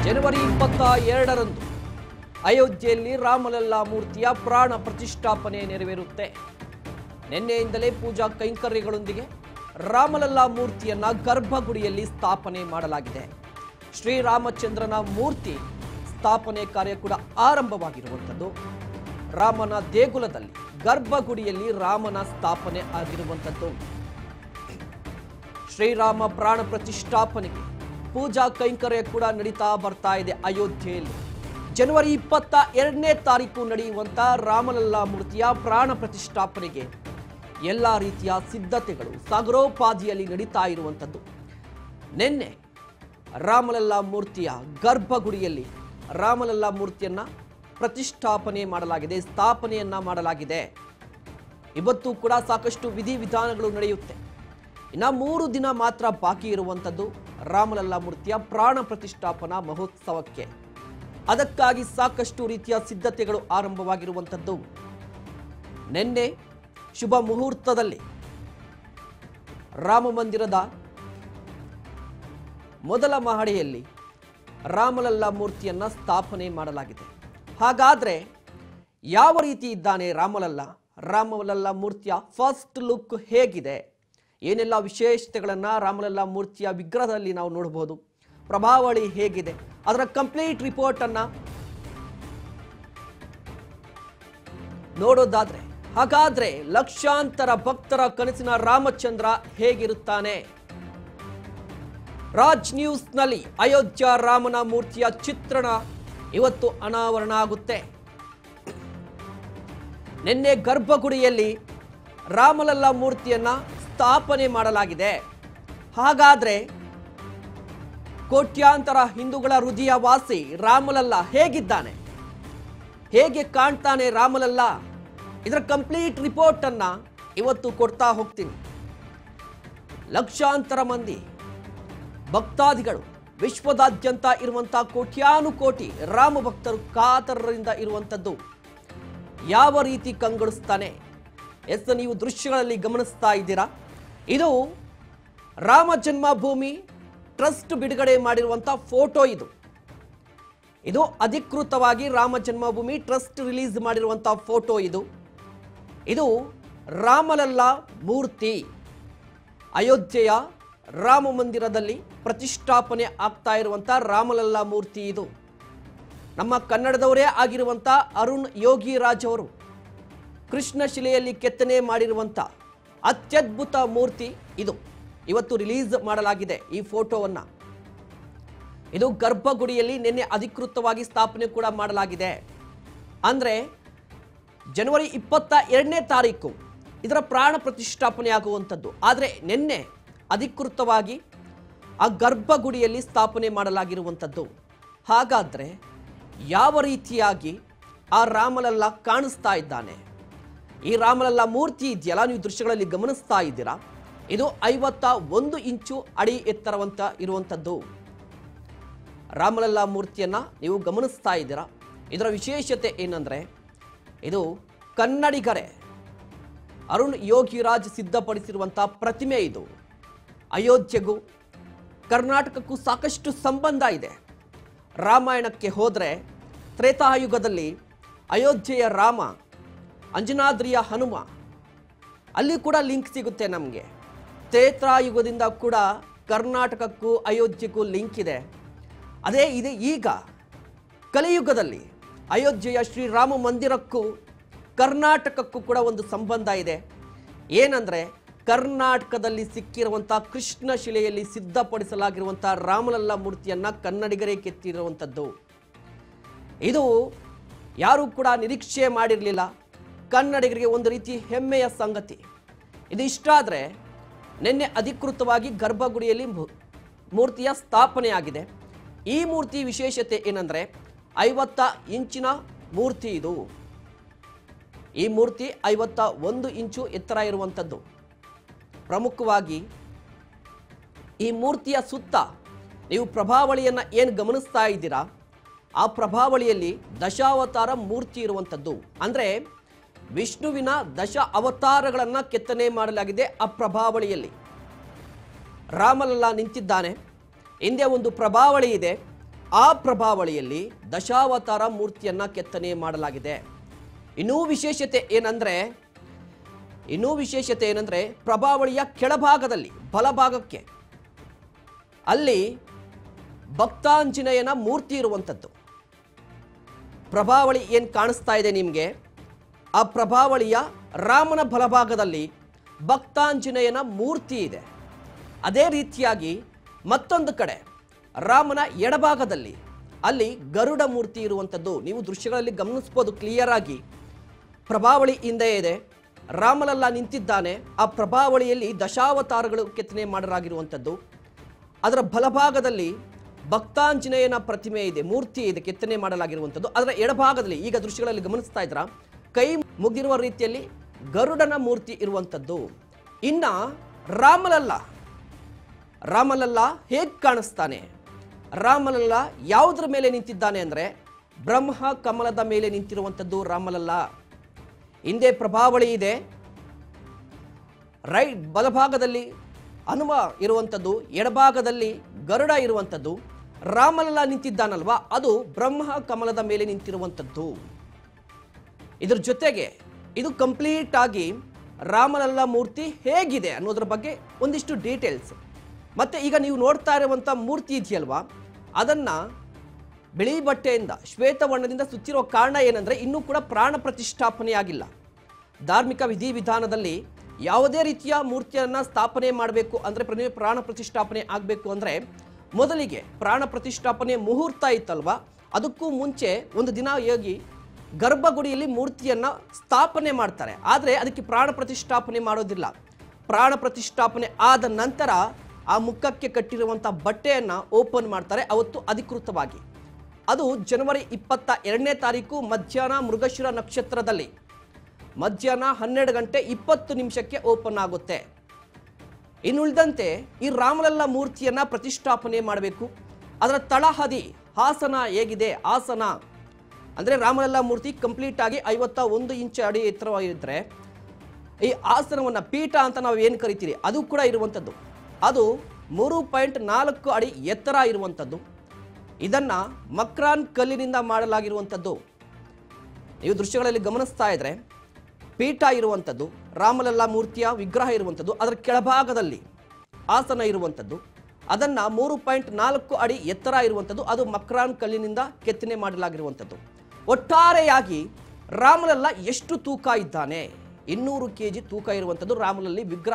ಜನವರಿ 22ರಂದು ಅಯೋಧ್ಯೆಯಲ್ಲಿ ರಾಮಲಲ್ಲಾ ಮೂರ್ತಿಯ ಪ್ರಾಣ ಪ್ರತಿಷ್ಠಾಪನೆ ನೆರವೇರುತ್ತೆ. ನಿನ್ನೆಯಿಂದಲೇ ಪೂಜಾ ಕೈಂಕರ್ಯಗಳೊಂದಿಗೆ ರಾಮಲಲ್ಲಾ ಮೂರ್ತಿಯನ್ನ ಗರ್ಭಗುಡಿಯಲ್ಲಿ ಸ್ಥಾಪನೆ ಮಾಡಲಾಗಿದೆ. ಶ್ರೀರಾಮಚಂದ್ರನ ಮೂರ್ತಿ ಸ್ಥಾಪನೆ ಕಾರ್ಯ ಕೂಡ ಆರಂಭವಾಗಿರುವಂಥದ್ದು. ರಾಮನ ದೇಗುಲದಲ್ಲಿ ಗರ್ಭಗುಡಿಯಲ್ಲಿ ರಾಮನ ಸ್ಥಾಪನೆ ಆಗಿರುವಂಥದ್ದು. ಶ್ರೀರಾಮ ಪ್ರಾಣ ಪ್ರತಿಷ್ಠಾಪನೆಗೆ ಪೂಜಾ ಕೈಂಕರ್ಯ ಕೂಡ ನಡೀತಾ ಬರ್ತಾ ಇದೆ. ಅಯೋಧ್ಯೆಯಲ್ಲಿ ಜನವರಿ 22ನೇ ತಾರೀಕು ನಡೆಯುವಂಥ ರಾಮಲಲ್ಲಾ ಮೂರ್ತಿಯ ಪ್ರಾಣ ಪ್ರತಿಷ್ಠಾಪನೆಗೆ ಎಲ್ಲ ರೀತಿಯ ಸಿದ್ಧತೆಗಳು ಸಾಗರೋಪಾದಿಯಲ್ಲಿ ನಡೀತಾ ಇರುವಂಥದ್ದು. ನಿನ್ನೆ ರಾಮಲಲ್ಲಾ ಮೂರ್ತಿಯ ಗರ್ಭಗುಡಿಯಲ್ಲಿ ರಾಮಲಲ್ಲಾ ಮೂರ್ತಿಯನ್ನ ಪ್ರತಿಷ್ಠಾಪನೆ ಮಾಡಲಾಗಿದೆ, ಸ್ಥಾಪನೆಯನ್ನ ಮಾಡಲಾಗಿದೆ. ಇವತ್ತು ಕೂಡ ಸಾಕಷ್ಟು ವಿಧಿವಿಧಾನಗಳು ನಡೆಯುತ್ತೆ. ಇನ್ನು 3 ದಿನ ಮಾತ್ರ ಬಾಕಿ ಇರುವಂಥದ್ದು ರಾಮಲಲ್ಲಾ ಮೂರ್ತಿಯ ಪ್ರಾಣ ಪ್ರತಿಷ್ಠಾಪನಾ ಮಹೋತ್ಸವಕ್ಕೆ. ಅದಕ್ಕಾಗಿ ಸಾಕಷ್ಟು ರೀತಿಯ ಸಿದ್ಧತೆಗಳು ಆರಂಭವಾಗಿರುವಂಥದ್ದು. ನಿನ್ನೆ ಶುಭ ಮುಹೂರ್ತದಲ್ಲಿ ರಾಮ ಮಂದಿರದ ಮೊದಲ ಮಹಡಿಯಲ್ಲಿ ರಾಮಲಲ್ಲಾ ಮೂರ್ತಿಯನ್ನ ಸ್ಥಾಪನೆ ಮಾಡಲಾಗಿದೆ. ಹಾಗಾದ್ರೆ ಯಾವ ರೀತಿ ಇದ್ದಾನೆ ರಾಮಲಲ್ಲಾ ಮೂರ್ತಿಯ ಫಸ್ಟ್ ಲುಕ್ ಹೇಗಿದೆ, ಏನೆಲ್ಲ ವಿಶೇಷತೆಗಳನ್ನು ರಾಮಲಲ್ಲಾ ಮೂರ್ತಿಯ ವಿಗ್ರಹದಲ್ಲಿ ನಾವು ನೋಡಬಹುದು, ಪ್ರಭಾವಳಿ ಹೇಗಿದೆ, ಅದರ ಕಂಪ್ಲೀಟ್ ರಿಪೋರ್ಟ್ ಅನ್ನ ನೋಡೋದಾದ್ರೆ, ಹಾಗಾದ್ರೆ ಲಕ್ಷಾಂತರ ಭಕ್ತರ ಕನಸಿನ ರಾಮಚಂದ್ರ ಹೇಗಿರುತ್ತಾನೆ? ರಾಜ್ ನ್ಯೂಸ್ ನಲ್ಲಿ ಅಯೋಧ್ಯ ರಾಮನ ಮೂರ್ತಿಯ ಚಿತ್ರಣ ಇವತ್ತು ಅನಾವರಣ ಆಗುತ್ತೆ. ನಿನ್ನೆ ಗರ್ಭಗುಡಿಯಲ್ಲಿ ರಾಮಲಲ್ಲಾ ಮೂರ್ತಿಯನ್ನ ಸ್ಥಾಪನೆ ಮಾಡಲಾಗಿದೆ. ಹಾಗಾದ್ರೆ ಕೋಟ್ಯಾಂತರ ಹಿಂದೂಗಳ ಹೃದಯ ವಾಸಿ ರಾಮಲಲ್ಲಾ ಹೇಗಿದ್ದಾನೆ, ಹೇಗೆ ಕಾಣ್ತಾನೆ ರಾಮಲಲ್ಲಾ, ಇದರ ಕಂಪ್ಲೀಟ್ ರಿಪೋರ್ಟ್ ಅನ್ನ ಇವತ್ತು ಕೊಡ್ತಾ ಹೋಗ್ತೀನಿ. ಲಕ್ಷಾಂತರ ಮಂದಿ ಭಕ್ತಾದಿಗಳು ವಿಶ್ವದಾದ್ಯಂತ ಇರುವಂತಹ ಕೋಟ್ಯಾನುಕೋಟಿ ರಾಮ ಭಕ್ತರು ಕಾತರರಿಂದ ಇರುವಂಥದ್ದು. ಯಾವ ರೀತಿ ಕಂಗೊಳಿಸ್ತಾನೆ ಎಸ್ ನೀವು ದೃಶ್ಯಗಳಲ್ಲಿ ಗಮನಿಸ್ತಾ ಇದ್ದೀರಾ. ಇದು ರಾಮ ಜನ್ಮಭೂಮಿ ಟ್ರಸ್ಟ್ ಬಿಡುಗಡೆ ಮಾಡಿರುವಂಥ ಫೋಟೋ. ಇದು ಅಧಿಕೃತವಾಗಿ ರಾಮ ಜನ್ಮಭೂಮಿ ಟ್ರಸ್ಟ್ ರಿಲೀಸ್ ಮಾಡಿರುವಂಥ ಫೋಟೋ. ಇದು ರಾಮಲಲ್ಲಾ ಮೂರ್ತಿ ಅಯೋಧ್ಯೆಯ ರಾಮ ಮಂದಿರದಲ್ಲಿ ಪ್ರತಿಷ್ಠಾಪನೆ ಆಗ್ತಾ ಇರುವಂಥ ರಾಮಲಲ್ಲಾ ಮೂರ್ತಿ. ಇದು ನಮ್ಮ ಕನ್ನಡದವರೇ ಆಗಿರುವಂಥ ಅರುಣ್ ಯೋಗಿರಾಜ್ ಅವರು ಕೃಷ್ಣ ಶಿಲೆಯಲ್ಲಿ ಕೆತ್ತನೆ ಮಾಡಿರುವಂಥ ಅತ್ಯದ್ಭುತ ಮೂರ್ತಿ ಇದು. ಇವತ್ತು ರಿಲೀಸ್ ಮಾಡಲಾಗಿದೆ ಈ ಫೋಟೋವನ್ನ. ಇದು ಗರ್ಭಗುಡಿಯಲ್ಲಿ ನಿನ್ನೆ ಅಧಿಕೃತವಾಗಿ ಸ್ಥಾಪನೆ ಕೂಡ ಮಾಡಲಾಗಿದೆ. ಅಂದ್ರೆ ಜನವರಿ 22ನೇ ತಾರೀಕು ಇದರ ಪ್ರಾಣ ಪ್ರತಿಷ್ಠಾಪನೆ ಆಗುವಂಥದ್ದು. ಆದರೆ ನಿನ್ನೆ ಅಧಿಕೃತವಾಗಿ ಆ ಗರ್ಭಗುಡಿಯಲ್ಲಿ ಸ್ಥಾಪನೆ ಮಾಡಲಾಗಿರುವಂಥದ್ದು. ಹಾಗಾದ್ರೆ ಯಾವ ರೀತಿಯಾಗಿ ಆ ರಾಮಲಲ್ಲಾ ಕಾಣಿಸ್ತಾ ಇದ್ದಾನೆ? ಈ ರಾಮಲಲ್ಲಾ ಮೂರ್ತಿ ಇದೆಯಲ್ಲ, ನೀವು ದೃಶ್ಯಗಳಲ್ಲಿ ಗಮನಿಸ್ತಾ ಇದ್ದೀರಾ, ಇದು 51 ಇಂಚು ಅಡಿ ಎತ್ತರವಂತ ಇರುವಂಥದ್ದು. ರಾಮಲಲ್ಲಾ ಮೂರ್ತಿಯನ್ನ ನೀವು ಗಮನಿಸ್ತಾ ಇದ್ದೀರಾ. ಇದರ ವಿಶೇಷತೆ ಏನಂದ್ರೆ, ಇದು ಕನ್ನಡಿಗರೇ ಅರುಣ್ ಯೋಗಿರಾಜ್ ಸಿದ್ಧಪಡಿಸಿರುವಂಥ ಪ್ರತಿಮೆ. ಇದು ಅಯೋಧ್ಯೆಗೂ ಕರ್ನಾಟಕಕ್ಕೂ ಸಾಕಷ್ಟು ಸಂಬಂಧ ಇದೆ. ರಾಮಾಯಣಕ್ಕೆ ಹೋದರೆ ತ್ರೇತಾಯುಗದಲ್ಲಿ ಅಯೋಧ್ಯೆಯ ರಾಮ, ಅಂಜನಾದ್ರಿಯ ಹನುಮ, ಅಲ್ಲಿ ಕೂಡ ಲಿಂಕ್ ಸಿಗುತ್ತೆ ನಮಗೆ. ತ್ರೇತಾಯುಗದಿಂದ ಕೂಡ ಕರ್ನಾಟಕಕ್ಕೂ ಅಯೋಧ್ಯೆಗೂ ಲಿಂಕ್ ಇದೆ. ಅದೇ ಇದೆ ಈಗ ಕಲಿಯುಗದಲ್ಲಿ ಅಯೋಧ್ಯೆಯ ಶ್ರೀರಾಮ ಮಂದಿರಕ್ಕೂ ಕರ್ನಾಟಕಕ್ಕೂ ಕೂಡ ಒಂದು ಸಂಬಂಧ ಇದೆ. ಏನಂದ್ರೆ ಕರ್ನಾಟಕದಲ್ಲಿ ಸಿಕ್ಕಿರುವಂಥ ಕೃಷ್ಣ ಶಿಲೆಯಲ್ಲಿ ಸಿದ್ಧಪಡಿಸಲಾಗಿರುವಂಥ ರಾಮಲಲ್ಲಾ ಮೂರ್ತಿಯನ್ನ ಕನ್ನಡಿಗರೇ ಕೆತ್ತಿರುವಂಥದ್ದು. ಇದು ಯಾರೂ ಕೂಡ ನಿರೀಕ್ಷೆ ಮಾಡಿರಲಿಲ್ಲ. ಕನ್ನಡಿಗರಿಗೆ ಒಂದು ರೀತಿ ಹೆಮ್ಮೆಯ ಸಂಗತಿ. ಇದು ಇಷ್ಟ ಆದರೆ ನಿನ್ನೆ ಅಧಿಕೃತವಾಗಿ ಗರ್ಭಗುಡಿಯಲ್ಲಿ ಮೂರ್ತಿಯ ಸ್ಥಾಪನೆ ಆಗಿದೆ. ಈ ಮೂರ್ತಿ ವಿಶೇಷತೆ ಏನಂದ್ರೆ 50 ಇಂಚಿನ ಮೂರ್ತಿ. ಇದು ಈ ಮೂರ್ತಿ 51 ಇಂಚು ಎತ್ತರ ಇರುವಂಥದ್ದು. ಪ್ರಮುಖವಾಗಿ ಈ ಮೂರ್ತಿಯ ಸುತ್ತ ನೀವು ಪ್ರಭಾವಳಿಯನ್ನು ಏನು ಗಮನಿಸ್ತಾ ಇದ್ದೀರಾ, ಆ ಪ್ರಭಾವಳಿಯಲ್ಲಿ ದಶಾವತಾರ ಮೂರ್ತಿ ಇರುವಂಥದ್ದು. ಅಂದರೆ ವಿಷ್ಣುವಿನ ದಶ ಅವತಾರಗಳನ್ನು ಕೆತ್ತನೆ ಮಾಡಲಾಗಿದೆ ಆ ಪ್ರಭಾವಳಿಯಲ್ಲಿ. ರಾಮಲಲ್ಲಾ ನಿಂತಿದ್ದಾನೆ, ಹಿಂದೆ ಒಂದು ಪ್ರಭಾವಳಿ ಇದೆ, ಆ ಪ್ರಭಾವಳಿಯಲ್ಲಿ ದಶಾವತಾರ ಮೂರ್ತಿಯನ್ನ ಕೆತ್ತನೆ ಮಾಡಲಾಗಿದೆ. ಇನ್ನೂ ವಿಶೇಷತೆ ಏನಂದ್ರೆ ಪ್ರಭಾವಳಿಯ ಕೆಳಭಾಗದಲ್ಲಿ ಬಲಭಾಗಕ್ಕೆ ಅಲ್ಲಿ ಭಕ್ತಾಂಜನೇಯನ ಮೂರ್ತಿ ಇರುವಂಥದ್ದು. ಪ್ರಭಾವಳಿ ಏನು ಕಾಣಿಸ್ತಾ ಇದೆ ನಿಮಗೆ, ಆ ಪ್ರಭಾವಳಿಯ ರಾಮನ ಬಲಭಾಗದಲ್ಲಿ ಭಕ್ತಾಂಜನೇಯನ ಮೂರ್ತಿ ಇದೆ. ಅದೇ ರೀತಿಯಾಗಿ ಮತ್ತೊಂದು ಕಡೆ ರಾಮನ ಎಡಭಾಗದಲ್ಲಿ ಅಲ್ಲಿ ಗರುಡ ಮೂರ್ತಿ ಇರುವಂಥದ್ದು ನೀವು ದೃಶ್ಯಗಳಲ್ಲಿ ಗಮನಿಸ್ಬೋದು ಕ್ಲಿಯರ್ ಆಗಿ. ಪ್ರಭಾವಳಿ ಹಿಂದೆ ಇದೆ, ರಾಮಲಲ್ಲ ನಿಂತಿದ್ದಾನೆ. ಆ ಪ್ರಭಾವಳಿಯಲ್ಲಿ ದಶಾವತಾರಗಳು ಕೆತ್ತನೆ ಮಾಡಲಾಗಿರುವಂಥದ್ದು. ಅದರ ಬಲಭಾಗದಲ್ಲಿ ಭಕ್ತಾಂಜನೇಯನ ಪ್ರತಿಮೆ ಇದೆ, ಮೂರ್ತಿ ಇದೆ, ಕೆತ್ತನೆ ಮಾಡಲಾಗಿರುವಂಥದ್ದು. ಅದರ ಎಡಭಾಗದಲ್ಲಿ ಈಗ ದೃಶ್ಯಗಳಲ್ಲಿ ಗಮನಿಸ್ತಾ ಇದ್ರ ಕೈ ಮುಗಿದಿರುವ ರೀತಿಯಲ್ಲಿ ಗರುಡನ ಮೂರ್ತಿ ಇರುವಂಥದ್ದು. ಇನ್ನ ರಾಮಲಲ್ಲ ಹೇಗೆ ಕಾಣಿಸ್ತಾನೆ? ರಾಮಲಲ್ಲ ಯಾವುದರ ಮೇಲೆ ನಿಂತಿದ್ದಾನೆ ಅಂದರೆ ಬ್ರಹ್ಮ ಕಮಲದ ಮೇಲೆ ನಿಂತಿರುವಂಥದ್ದು ರಾಮಲಲ್ಲ. ಹಿಂದೆ ಪ್ರಭಾವಳಿ ಇದೆ, ಬಲಭಾಗದಲ್ಲಿ ಹನುಮ ಇರುವಂಥದ್ದು, ಎಡಭಾಗದಲ್ಲಿ ಗರುಡ ಇರುವಂಥದ್ದು. ರಾಮಲಲ್ಲ ನಿಂತಿದ್ದಾನಲ್ವಾ, ಅದು ಬ್ರಹ್ಮ ಕಮಲದ ಮೇಲೆ ನಿಂತಿರುವಂಥದ್ದು. ಇದ್ರ ಜೊತೆಗೆ ಇದು ಕಂಪ್ಲೀಟ್ ಆಗಿ ರಾಮಲಲ್ಲ ಮೂರ್ತಿ ಹೇಗಿದೆ ಅನ್ನೋದ್ರ ಬಗ್ಗೆ ಒಂದಿಷ್ಟು ಡೀಟೇಲ್ಸ್. ಮತ್ತೆ ಈಗ ನೀವು ನೋಡ್ತಾ ಇರುವಂಥ ಮೂರ್ತಿ ಇದೆಯಲ್ವಾ, ಅದನ್ನ ಬಿಳಿ ಬಟ್ಟೆಯಿಂದ ಶ್ವೇತವರ್ಣದಿಂದ ಸುತ್ತಿರೋ ಕಾರಣ ಏನಂದ್ರೆ ಇನ್ನೂ ಕೂಡ ಪ್ರಾಣ ಪ್ರತಿಷ್ಠಾಪನೆ ಆಗಿಲ್ಲ. ಧಾರ್ಮಿಕ ವಿಧಿವಿಧಾನದಲ್ಲಿ ಯಾವುದೇ ರೀತಿಯ ಮೂರ್ತಿಯನ್ನ ಸ್ಥಾಪನೆ ಮಾಡಬೇಕು ಅಂದ್ರೆ ಪ್ರಾಣ ಪ್ರತಿಷ್ಠಾಪನೆ ಆಗಬೇಕು ಅಂದ್ರೆ ಮೊದಲಿಗೆ ಪ್ರಾಣ ಪ್ರತಿಷ್ಠಾಪನೆ ಮುಹೂರ್ತ ಇತ್ತಲ್ವಾ, ಅದಕ್ಕೂ ಮುಂಚೆ ಒಂದು ದಿನ ಹೋಗಿ ಗರ್ಭಗುಡಿಯಲ್ಲಿ ಮೂರ್ತಿಯನ್ನ ಸ್ಥಾಪನೆ ಮಾಡ್ತಾರೆ. ಆದರೆ ಅದಕ್ಕೆ ಪ್ರಾಣ ಪ್ರತಿಷ್ಠಾಪನೆ ಮಾಡೋದಿಲ್ಲ. ಪ್ರಾಣ ಪ್ರತಿಷ್ಠಾಪನೆ ಆದ ನಂತರ ಆ ಮುಖಕ್ಕೆ ಕಟ್ಟಿರುವಂಥ ಬಟ್ಟೆಯನ್ನು ಓಪನ್ ಮಾಡ್ತಾರೆ ಅವತ್ತು ಅಧಿಕೃತವಾಗಿ. ಅದು ಜನವರಿ 22ನೇ ತಾರೀಕು ಮಧ್ಯಾಹ್ನ ಮೃಗಶಿರ ನಕ್ಷತ್ರದಲ್ಲಿ ಮಧ್ಯಾಹ್ನ 12 ಗಂಟೆ 20 ನಿಮಿಷಕ್ಕೆ ಓಪನ್ ಆಗುತ್ತೆ. ಇನ್ನುಳಿದಂತೆ ಈ ರಾಮಲಲ್ಲ ಮೂರ್ತಿಯನ್ನ ಪ್ರತಿಷ್ಠಾಪನೆ ಮಾಡಬೇಕು. ಅದರ ತಳಹದಿ ಆಸನ ಹೇಗಿದೆ, ಆಸನ ಅಂದರೆ ರಾಮಲಲ್ಲ ಮೂರ್ತಿ ಕಂಪ್ಲೀಟ್ ಆಗಿ 51 ಇಂಚ್ ಅಡಿ ಎತ್ತರವಾಗಿದ್ದರೆ ಈ ಆಸನವನ್ನು ಪೀಠ ಅಂತ ನಾವು ಏನು ಕರಿತೀರಿ ಅದು ಕೂಡ ಇರುವಂಥದ್ದು. ಅದು 3.4 ಅಡಿ ಎತ್ತರ ಇರುವಂಥದ್ದು. ಇದನ್ನು ಮಕ್ರಾನ್ ಕಲ್ಲಿನಿಂದ ಮಾಡಲಾಗಿರುವಂಥದ್ದು. ನೀವು ದೃಶ್ಯಗಳಲ್ಲಿ ಗಮನಿಸ್ತಾ ಇದ್ರೆ ಪೀಠ ಇರುವಂಥದ್ದು, ರಾಮಲಲ್ಲ ಮೂರ್ತಿಯ ವಿಗ್ರಹ ಇರುವಂಥದ್ದು, ಅದರ ಕೆಳಭಾಗದಲ್ಲಿ ಆಸನ ಇರುವಂಥದ್ದು. ಅದನ್ನು 3.4 ಅಡಿ ಎತ್ತರ ಇರುವಂಥದ್ದು, ಅದು ಮಕ್ರಾನ್ ಕಲ್ಲಿನಿಂದ ಕೆತ್ತನೆ ಮಾಡಲಾಗಿರುವಂಥದ್ದು. ಒಟ್ಟಾರೆಯಾಗಿ ರಾಮಲಲ್ಲ ಎಷ್ಟು ತೂಕ ಇದ್ದಾನೆ? 200 kg ತೂಕ ಇರುವಂಥದ್ದು ರಾಮಲಲ್ಲಿ ವಿಗ್ರಹ.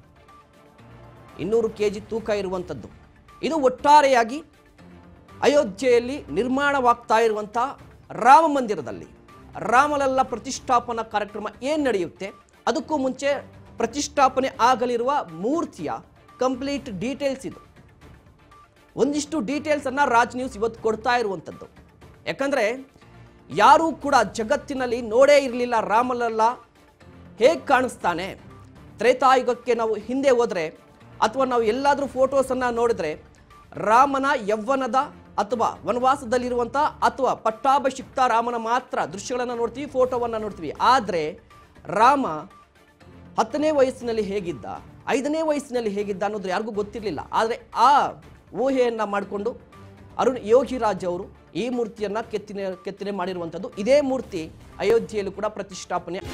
200 kg ತೂಕ ಇರುವಂಥದ್ದು. ಇದು ಒಟ್ಟಾರೆಯಾಗಿ ಅಯೋಧ್ಯೆಯಲ್ಲಿ ನಿರ್ಮಾಣವಾಗ್ತಾ ಇರುವಂಥ ರಾಮ ಮಂದಿರದಲ್ಲಿ ರಾಮಲಲ್ಲ ಪ್ರತಿಷ್ಠಾಪನಾ ಕಾರ್ಯಕ್ರಮ ಏನು ನಡೆಯುತ್ತೆ, ಅದಕ್ಕೂ ಮುಂಚೆ ಪ್ರತಿಷ್ಠಾಪನೆ ಆಗಲಿರುವ ಮೂರ್ತಿಯ ಕಂಪ್ಲೀಟ್ ಡೀಟೇಲ್ಸ್ ಇದು. ಒಂದಿಷ್ಟು ಡೀಟೇಲ್ಸನ್ನು ರಾಜ್ ನ್ಯೂಸ್ ಇವತ್ತು ಕೊಡ್ತಾ ಇರುವಂಥದ್ದು. ಯಾಕಂದರೆ ಯಾರೂ ಕೂಡ ಜಗತ್ತಿನಲ್ಲಿ ನೋಡೇ ಇರಲಿಲ್ಲ ರಾಮಲಲ್ಲ ಹೇಗೆ ಕಾಣಿಸ್ತಾನೆ. ತ್ರೇತಾಯುಗಕ್ಕೆ ನಾವು ಹಿಂದೆ ಹೋದರೆ ಅಥವಾ ನಾವು ಎಲ್ಲಾದರೂ ಫೋಟೋಸನ್ನು ನೋಡಿದ್ರೆ ರಾಮನ ಯೌವನದ ಅಥವಾ ವನವಾಸದಲ್ಲಿರುವಂಥ ಅಥವಾ ಪಟ್ಟಾಭಿಷಿಕ್ತ ರಾಮನ ಮಾತ್ರ ದೃಶ್ಯಗಳನ್ನು ನೋಡ್ತೀವಿ, ಫೋಟೋವನ್ನು ನೋಡ್ತೀವಿ. ಆದರೆ ರಾಮ 10ನೇ ವಯಸ್ಸಿನಲ್ಲಿ ಹೇಗಿದ್ದ, 5ನೇ ವಯಸ್ಸಿನಲ್ಲಿ ಹೇಗಿದ್ದ ಅನ್ನೋದು ಯಾರಿಗೂ ಗೊತ್ತಿರಲಿಲ್ಲ. ಆದರೆ ಆ ಊಹೆಯನ್ನು ಮಾಡಿಕೊಂಡು ಅರುಣ್ ಯೋಗಿರಾಜ್ ಅವರು ಈ ಮೂರ್ತಿಯನ್ನು ಕೆತ್ತನೆ ಮಾಡಿರುವಂಥದ್ದು. ಇದೇ ಮೂರ್ತಿ ಅಯೋಧ್ಯೆಯಲ್ಲೂ ಕೂಡ ಪ್ರತಿಷ್ಠಾಪನೆ